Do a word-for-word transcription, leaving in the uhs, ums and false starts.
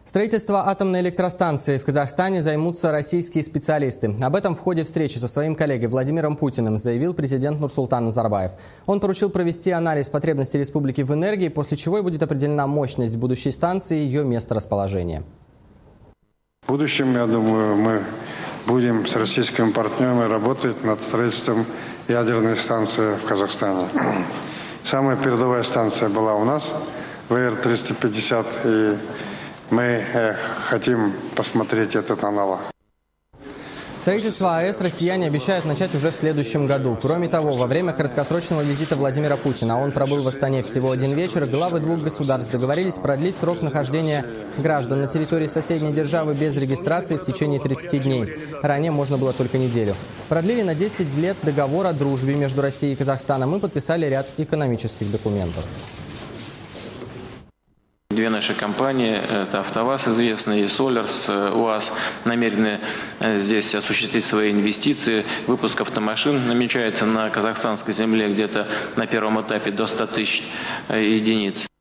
Строительством атомной электростанции в Казахстане займутся российские специалисты. Об этом в ходе встречи со своим коллегой Владимиром Путиным заявил президент Нурсултан Назарбаев. Он поручил провести анализ потребностей республики в энергии, после чего и будет определена мощность будущей станции и ее месторасположение. В будущем, я думаю, мы будем с российскими партнерами работать над строительством ядерной станции в Казахстане. Самая передовая станция была у нас, вэ эр триста пятьдесят, и мы э, хотим посмотреть этот аналог. Строительство АЭС россияне обещают начать уже в следующем году. Кроме того, во время краткосрочного визита Владимира Путина, он пробыл в Астане всего один вечер, главы двух государств договорились продлить срок нахождения граждан на территории соседней державы без регистрации в течение тридцати дней. Ранее можно было только неделю. Продлили на десять лет договор о дружбе между Россией и Казахстаном и подписали ряд экономических документов. Две наши компании, это АвтоВАЗ известный и Солярс, УАЗ, намерены здесь осуществить свои инвестиции. Выпуск автомашин намечается на казахстанской земле где-то на первом этапе до ста тысяч единиц.